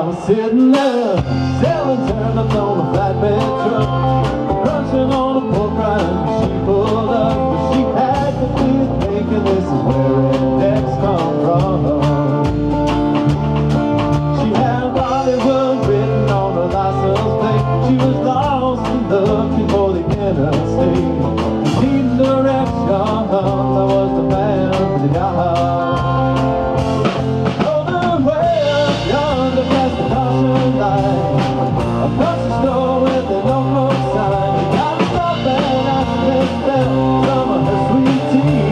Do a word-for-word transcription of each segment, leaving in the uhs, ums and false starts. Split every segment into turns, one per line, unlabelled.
was sitting there, selling turnips on a flatbed truck, crunching on a pork rind when she pulled up. But she had to be thinking this is where rednecks come from. She had Hollywood written on her license plate. She was lost and looking for the interstate. Needing direction, I was the man for the job. A country store with a no-go sign. You gotta stop and ask me about some of her sweet tea.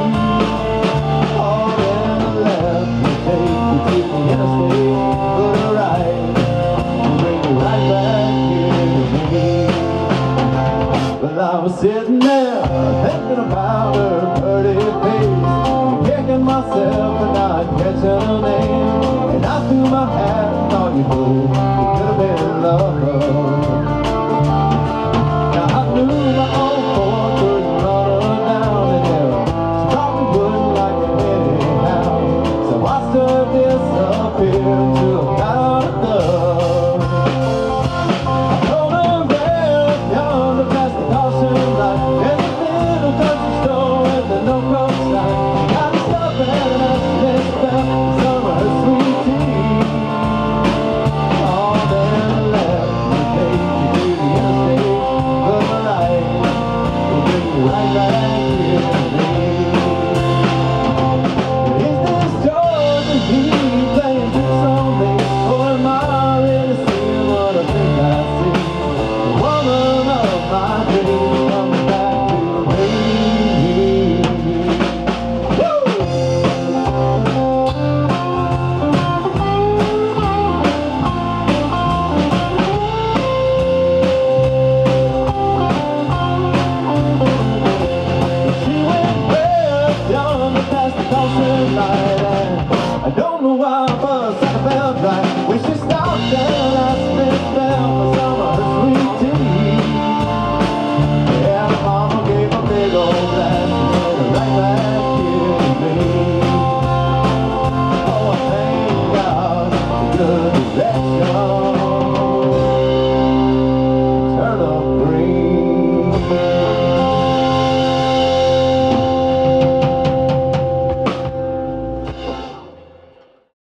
Oh, then the left will take you to the interstate. Put her right and bring you right back here to me. Well, I was sitting there thinking about her pretty face, kicking myself for not catching her name. And I threw my hat and thought, you know, love. Now I knew my own boy couldn't run her down, and hell, she probably wouldn't like it anyhow. So I watched her disappear into a cloud of dust. I told her right yonder past the caution light, there's a little country store with a no-cross sign. Gotta stop and ask this about some of her sweet tea. Right back here to me. Is this Georgia Heat playing tricks on me? Or am I really seeing what I think I see? The woman of my dreams coming back to me. I don't know why, but I felt right when she stopped there.